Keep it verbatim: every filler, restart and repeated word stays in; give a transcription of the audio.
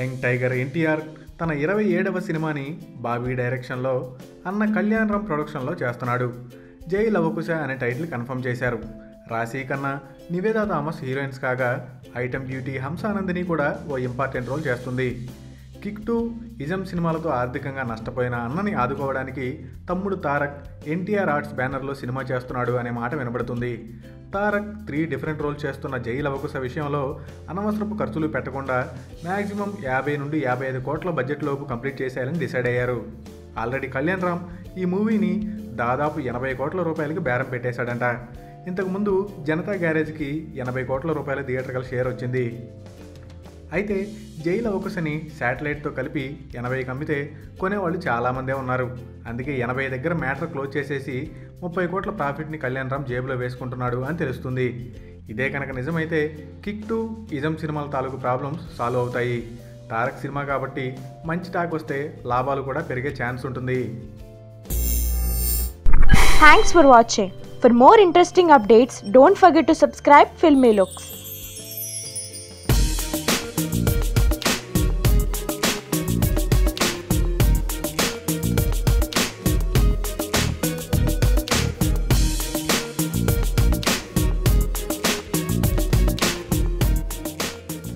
Young tiger NTR తన ఇరవై ఏడవ సినిమాని బాబీ డైరెక్షన్లో అన్న కళ్యాణరామ్ ప్రొడక్షన్లో చేస్తున్నాడు. జై లవకుశ అనే టైటిల్ కన్ఫర్మ్ చేశారు. రాశి ఖన్నా, నివేదా థామస్ హీరోయిన్స్ కాగా ఐటమ్ బ్యూటీ హంసానందిని కూడా ఓ ఇంపార్టెంట్ రోల్ చేస్తుంది. కిక్ టూ, ఇజం సినిమాలతో ఆర్థికంగా నష్టపోయిన అన్నని ఆదుకోవడానికి తమ్ముడు తారక్ ఎన్టీఆర్ ఆర్ట్స్ బ్యానర్లో సినిమా చేస్తున్నాడు అనే మాట వినబడుతుంది. తారక్ త్రీ డిఫరెంట్ రోల్స్ చేస్తున్న జై లవకుశ విషయంలో అనవసరపు ఖర్చులు పెట్టకుండా మ్యాక్సిమం యాభై నుండి యాభై ఐదు కోట్ల బడ్జెట్లోపు కంప్లీట్ చేసేయాలని డిసైడ్ అయ్యారు. ఆల్రెడీ కళ్యాణ్ రామ్ ఈ మూవీని దాదాపు ఎనభై కోట్ల రూపాయలకి బేరం పెట్టేశాడంట. ఇంతకుముందు జనతా గ్యారేజ్కి ఎనభై కోట్ల రూపాయల థియేటర్కల్ షేర్ వచ్చింది. అయితే జై లవకుశని శాటిలైట్తో కలిపి ఎనభైకి అమ్మితే కొనేవాళ్ళు చాలామందే ఉన్నారు. అందుకే ఎనభై దగ్గర మ్యాటర్ క్లోజ్ చేసేసి ముప్పై కోట్ల ప్రాఫిట్ని కళ్యాణ్ రామ్ జేబులో వేసుకుంటున్నాడు అని తెలుస్తుంది. ఇదే కనుక నిజమైతే కిక్ టూ, ఇజం సినిమాల తాలూకు ప్రాబ్లమ్స్ సాల్వ్ అవుతాయి. తారక్ సినిమా కాబట్టి మంచి టాక్ వస్తే లాభాలు కూడా పెరిగే ఛాన్స్ ఉంటుంది. Thanks for watching. For more interesting updates, don't forget to subscribe Filmylooks.